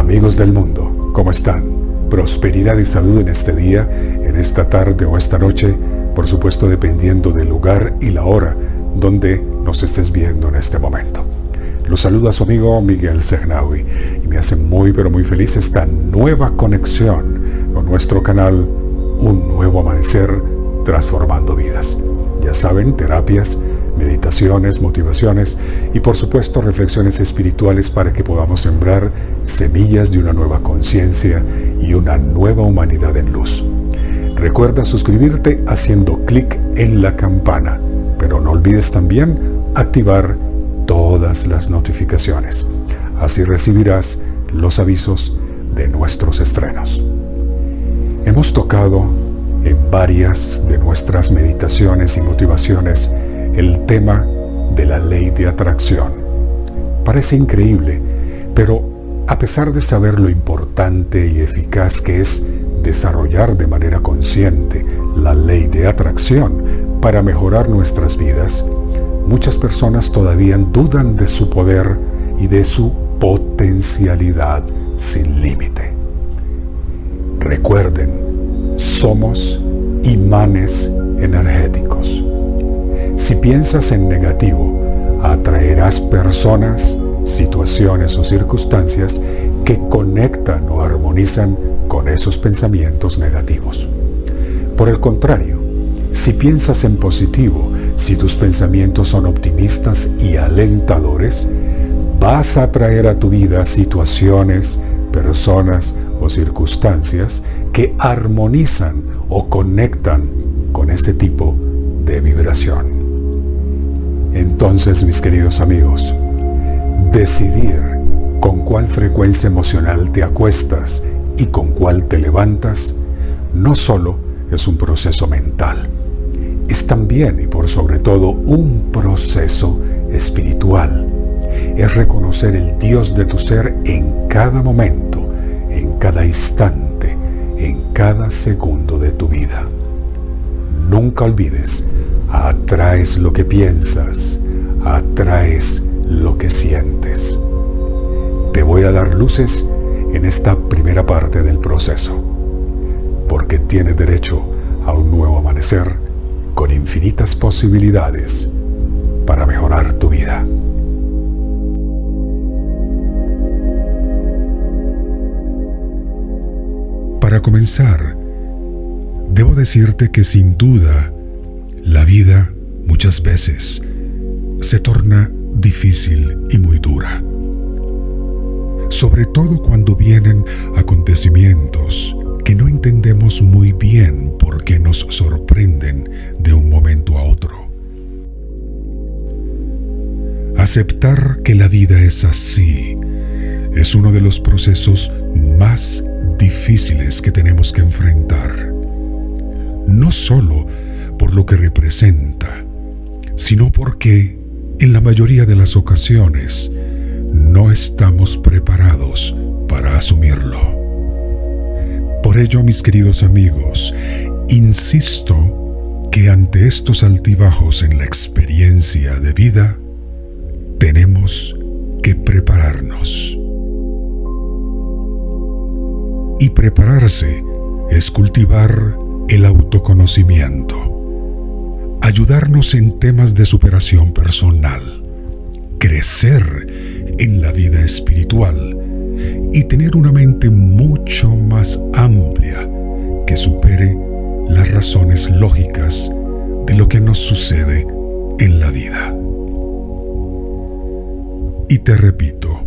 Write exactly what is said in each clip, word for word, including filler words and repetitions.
Amigos del mundo, ¿cómo están? Prosperidad y salud en este día, en esta tarde o esta noche, por supuesto dependiendo del lugar y la hora donde nos estés viendo en este momento. Los saluda su amigo Miguel Segnawi y me hace muy pero muy feliz esta nueva conexión con nuestro canal Un Nuevo Amanecer Transformando Vidas. Ya saben, terapias, meditaciones, motivaciones y por supuesto reflexiones espirituales para que podamos sembrar semillas de una nueva conciencia y una nueva humanidad en luz. Recuerda suscribirte haciendo clic en la campana, pero no olvides también activar todas las notificaciones. Así recibirás los avisos de nuestros estrenos. Hemos tocado en varias de nuestras meditaciones y motivaciones el tema de la ley de atracción. Parece increíble, pero a pesar de saber lo importante y eficaz que es desarrollar de manera consciente la ley de atracción para mejorar nuestras vidas, muchas personas todavía dudan de su poder y de su potencialidad sin límite. Recuerden, somos imanes energéticos. Si piensas en negativo, atraerás personas, situaciones o circunstancias que conectan o armonizan con esos pensamientos negativos. Por el contrario, si piensas en positivo, si tus pensamientos son optimistas y alentadores, vas a atraer a tu vida situaciones, personas o circunstancias que armonizan o conectan con ese tipo de vibración. Entonces, mis queridos amigos, decidir con cuál frecuencia emocional te acuestas y con cuál te levantas no solo es un proceso mental, es también y por sobre todo un proceso espiritual. Es reconocer el Dios de tu ser en cada momento, en cada instante, en cada segundo de tu vida. Nunca olvides, atraes lo que piensas, atraes lo que sientes. Te voy a dar luces en esta primera parte del proceso, porque tienes derecho a un nuevo amanecer con infinitas posibilidades para mejorar tu vida. Para comenzar, debo decirte que sin duda la vida muchas veces se torna difícil y muy dura. Sobre todo cuando vienen acontecimientos que no entendemos muy bien por qué nos sorprenden de un momento a otro. Aceptar que la vida es así es uno de los procesos más difíciles que tenemos que enfrentar. No solo por lo que representa, sino porque en la mayoría de las ocasiones no estamos preparados para asumirlo. Por ello, mis queridos amigos, insisto que ante estos altibajos en la experiencia de vida, tenemos que prepararnos. Y prepararse es cultivar el autoconocimiento, ayudarnos en temas de superación personal, crecer en la vida espiritual y tener una mente mucho más amplia que supere las razones lógicas de lo que nos sucede en la vida. Y te repito,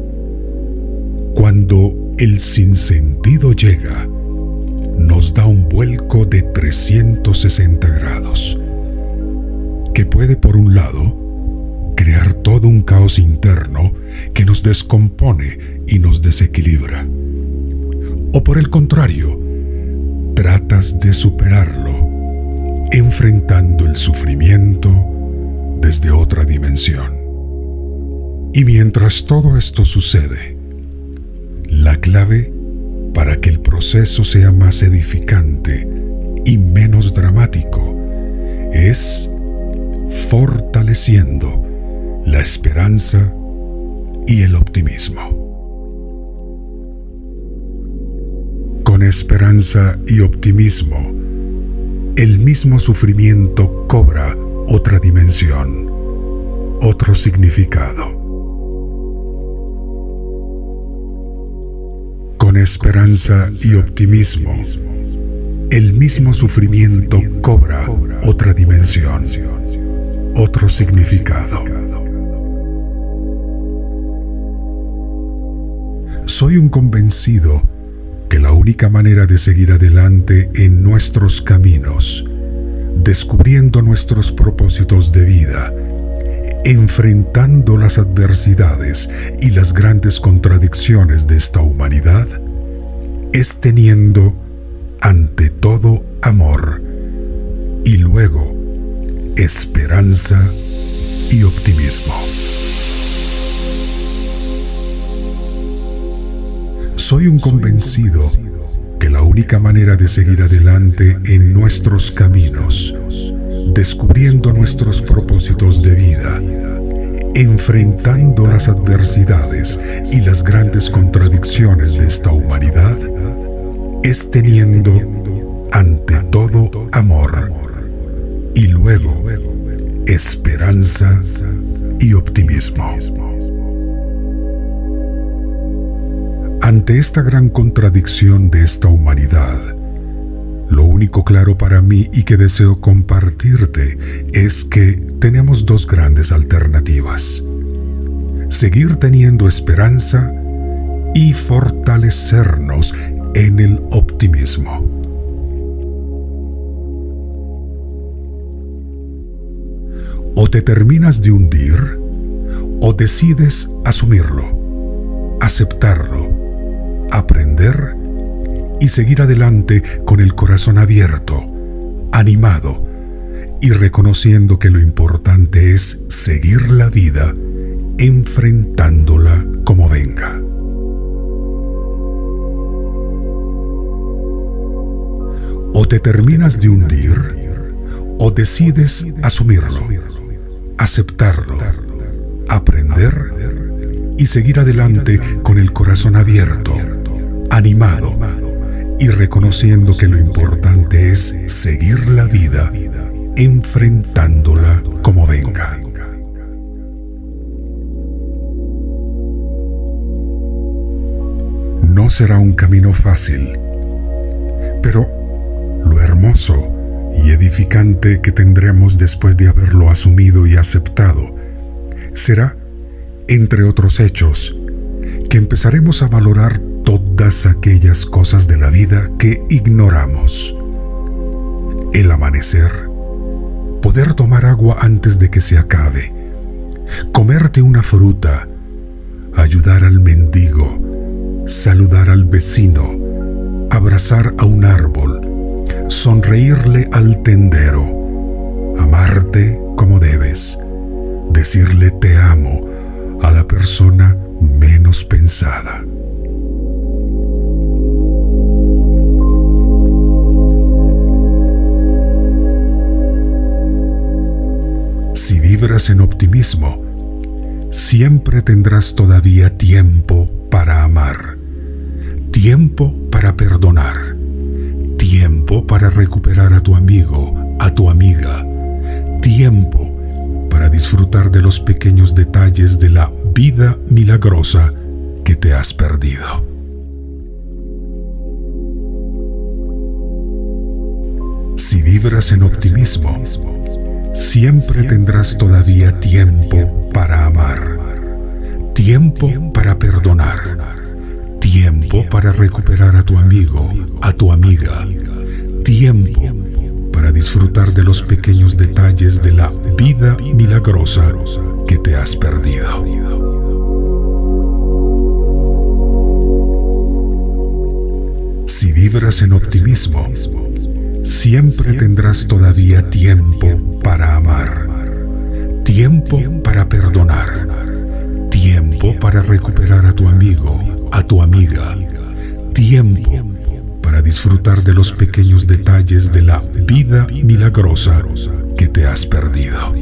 cuando el sinsentido llega, nos da un vuelco de trescientos sesenta grados, que puede, por un lado, crear todo un caos interno que nos descompone y nos desequilibra. O por el contrario, tratas de superarlo, enfrentando el sufrimiento desde otra dimensión. Y mientras todo esto sucede, la clave para que el proceso sea más edificante y menos dramático es fortaleciendo la esperanza y el optimismo. Con esperanza y optimismo, el mismo sufrimiento cobra otra dimensión, otro significado. Con esperanza y optimismo, el mismo sufrimiento cobra otra dimensión, otro significado. Soy un convencido que la única manera de seguir adelante en nuestros caminos, descubriendo nuestros propósitos de vida, enfrentando las adversidades y las grandes contradicciones de esta humanidad, es teniendo ante todo amor y luego esperanza y optimismo. Soy un convencido que la única manera de seguir adelante en nuestros caminos, descubriendo nuestros propósitos de vida, enfrentando las adversidades y las grandes contradicciones de esta humanidad, es teniendo ante todo amor y luego esperanza y optimismo. Ante esta gran contradicción de esta humanidad, lo único claro para mí y que deseo compartirte es que tenemos dos grandes alternativas: seguir teniendo esperanza y fortalecernos en el optimismo. O te terminas de hundir, o decides asumirlo, aceptarlo, aprender y seguir adelante con el corazón abierto, animado y reconociendo que lo importante es seguir la vida enfrentándola como venga. O te terminas de hundir, o decides asumirlo, aceptarlo, aprender y seguir adelante con el corazón abierto, animado y reconociendo que lo importante es seguir la vida enfrentándola como venga. No será un camino fácil, pero lo hermoso y edificante que tendremos después de haberlo asumido y aceptado será, entre otros hechos, que empezaremos a valorar todas aquellas cosas de la vida que ignoramos. El amanecer, poder tomar agua antes de que se acabe, comerte una fruta, ayudar al mendigo, saludar al vecino, abrazar a un árbol, sonreírle al tendero, amarte como debes, decirle te amo a la persona menos pensada. Si vibras en optimismo, siempre tendrás todavía tiempo para amar, tiempo para perdonar, tiempo para recuperar a tu amigo, a tu amiga, tiempo para disfrutar de los pequeños detalles de la vida milagrosa que te has perdido. Si vibras en optimismo, siempre tendrás todavía tiempo para amar, tiempo para perdonar, tiempo para recuperar a tu amigo, a tu amiga, tiempo para disfrutar de los pequeños detalles de la vida milagrosa que te has perdido. Si vibras en optimismo, siempre tendrás todavía tiempo para amar, tiempo para perdonar, tiempo para recuperar a tu amigo, a tu amiga, tiempo para disfrutar de los pequeños detalles de la vida milagrosa que te has perdido.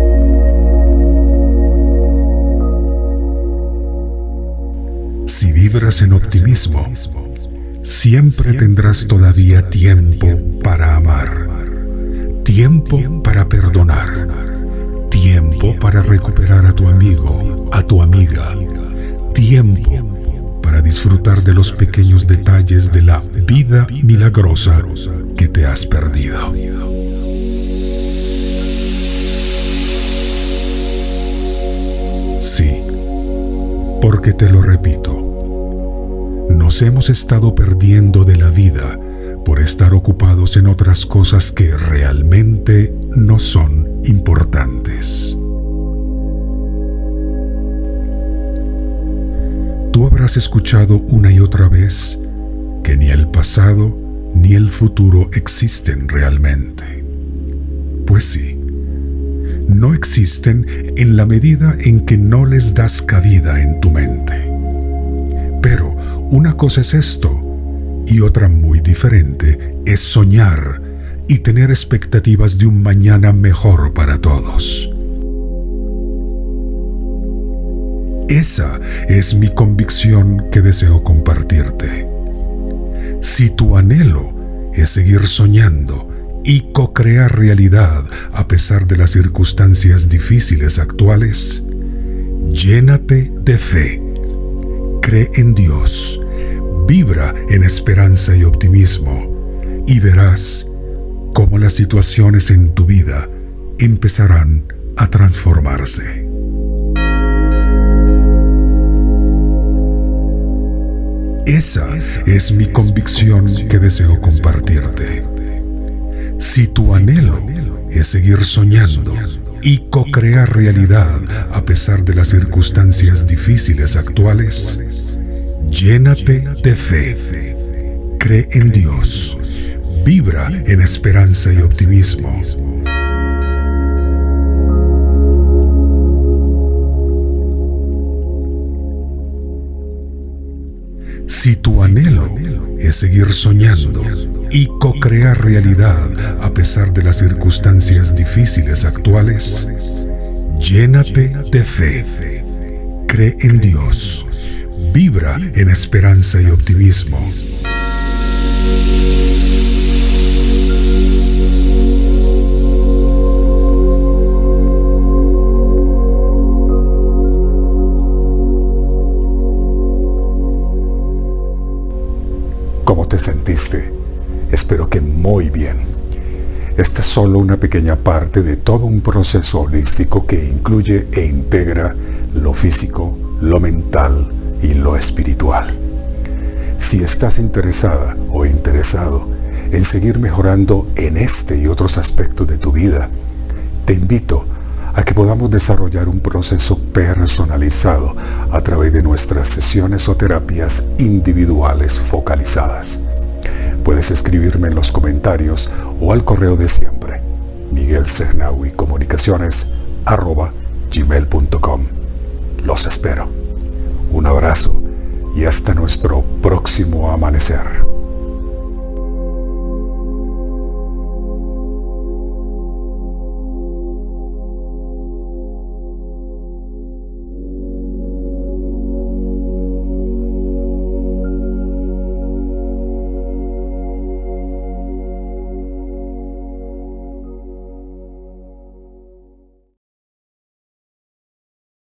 Si vibras en optimismo, siempre tendrás todavía tiempo para amar, tiempo para perdonar, tiempo para recuperar a tu amigo, a tu amiga, tiempo para disfrutar de los pequeños detalles de la vida milagrosa que te has perdido. Sí, porque te lo repito, nos hemos estado perdiendo de la vida por estar ocupados en otras cosas que realmente no son importantes. Tú habrás escuchado una y otra vez que ni el pasado ni el futuro existen realmente. Pues sí, no existen en la medida en que no les das cabida en tu mente. Pero una cosa es esto, y otra muy diferente es soñar y tener expectativas de un mañana mejor para todos. Esa es mi convicción que deseo compartirte. Si tu anhelo es seguir soñando y co-crear realidad a pesar de las circunstancias difíciles actuales, llénate de fe, cree en Dios, vibra en esperanza y optimismo, y verás cómo las situaciones en tu vida empezarán a transformarse. Esa es mi convicción que deseo compartirte. Si tu anhelo es seguir soñando y co-crear realidad a pesar de las circunstancias difíciles actuales, llénate de fe, cree en Dios, vibra en esperanza y optimismo. Si tu anhelo es seguir soñando y co-crear realidad a pesar de las circunstancias difíciles actuales, llénate de fe, cree en Dios, vibra en esperanza y optimismo. ¿Cómo te sentiste? Espero que muy bien. Esta es solo una pequeña parte de todo un proceso holístico que incluye e integra lo físico, lo mental y lo espiritual. Si estás interesada o interesado en seguir mejorando en este y otros aspectos de tu vida, te invito a que podamos desarrollar un proceso personalizado a través de nuestras sesiones o terapias individuales focalizadas. Puedes escribirme en los comentarios o al correo de siempre, miguel sernaui comunicaciones arroba gmail punto com. Los espero. Un abrazo y hasta nuestro próximo amanecer.